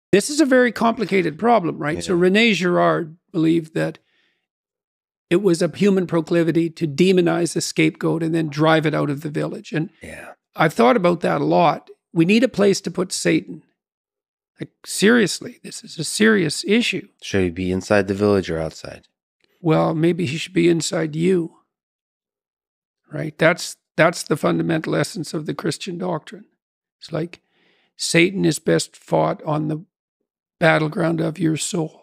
This is a very complicated problem, right? Yeah. So René Girard believed that it was a human proclivity to demonize the scapegoat and then drive it out of the village. And Yeah. I've thought about that a lot. We need a place to put Satan. Like, seriously, this is a serious issue. Should he be inside the village or outside? Well, maybe he should be inside you, right? That's the fundamental essence of the Christian doctrine. It's like Satan is best fought on the battleground of your soul.